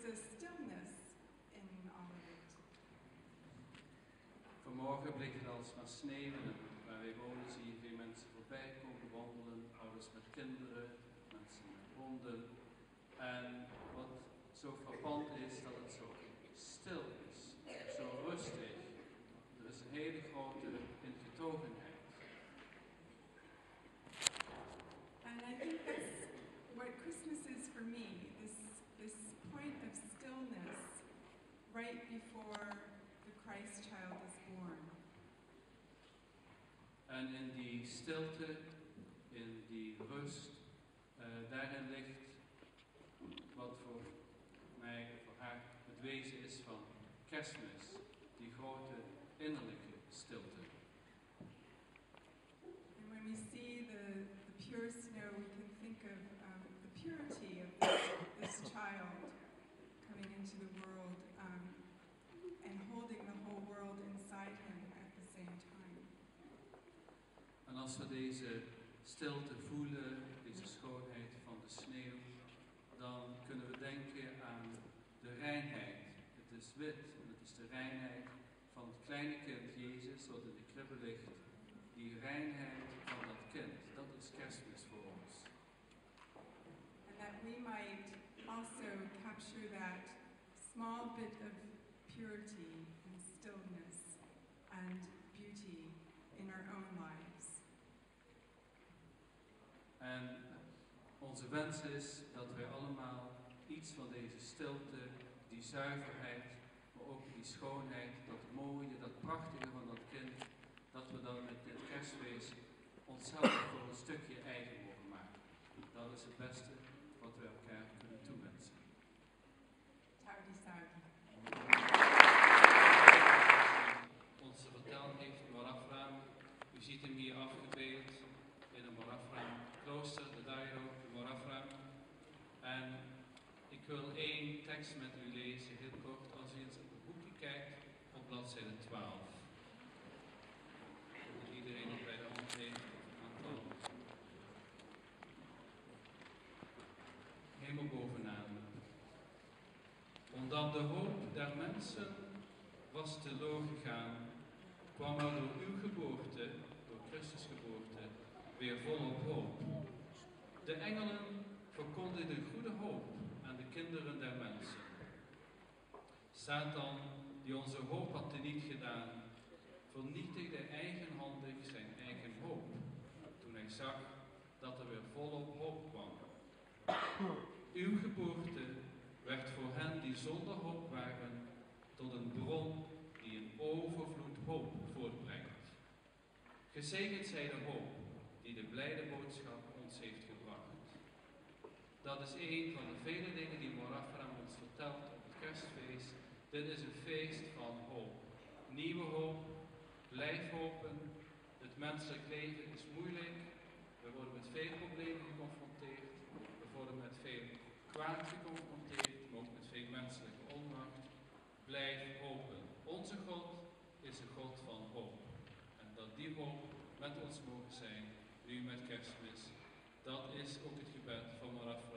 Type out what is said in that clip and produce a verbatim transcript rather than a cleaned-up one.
a stillness in all of it. Vanmorgen bleek het alsmaar sneeuwen en waar wij wonen zie je veel mensen voorbij komen wandelen, ouders met kinderen, mensen met honden. En wat zo frappant is, dat het zo stil is, zo rustig. Er is een hele grote ingetogenheid. And I think that's what Christmas is for me, this, this point of stillness right before the Christ child is born. En in die stilte, in die rust, uh, daarin ligt wat voor mij, voor haar, het wezen is van Kerstmis, die grote innerlijke stilte. And when we see the, the pure snow, we can think of um, the purity of this, this child coming into the world um, and holding the whole world inside him at the same time. En als we deze stilte voelen, deze schoonheid van de sneeuw, dan kunnen we denken aan de reinheid. Het is wit en het is de reinheid van het kleine kind Jezus, wat in de kribbe ligt. Die reinheid van dat kind, dat is Kerstmis voor ons. And that we might also capture that small bit of purity and stillness and beauty in our own lives. En onze wens is dat wij allemaal iets van deze stilte, die zuiverheid, maar ook die schoonheid, dat mooie, dat prachtige van dat kind, dat we dan met dit kerstfeest onszelf voor een stukje eigen mogen maken. Dat is het beste wat we elkaar kunnen toewensen. Saudi Saudi. Onze verteld heeft Marafraam. U ziet hem hier afgebeeld in een Marafraam klooster, de Dairo, de Marafraam. En ik wil één tekst met u lezen, heel kort, als u eens op het boekje kijkt, op bladzijde twaalf. Dat iedereen die bij de hand heeft, aantal. Helemaal bovenaan. Omdat de hoop der mensen was teloor gegaan, kwam er door uw geboorte, door Christus geboorte, weer volop hoop. De engelen verkondigden goede hoop aan de kinderen der mensen. Satan, die onze hoop had teniet gedaan, vernietigde eigenhandig zijn eigen hoop, toen hij zag dat er weer volop hoop kwam. Uw geboorte werd voor hen die zonder hoop waren, tot een bron die een overvloed hoop voortbrengt. Gezegend zij de hoop, die de blijde boodschap ons heeft gebracht. Dat is een van de vele dingen die Marafraam ons vertelt op het kerstfeest. Dit is een feest van hoop. Nieuwe hoop, blijf hopen. Het menselijk leven is moeilijk. We worden met veel problemen geconfronteerd. We worden met veel kwaad geconfronteerd, maar ook met veel menselijke onmacht. Blijf hopen. Onze God is een God van hoop. En dat die hoop met ons mogen zijn, nu met Kerstmis, dat is ook het gebed van Marafraam.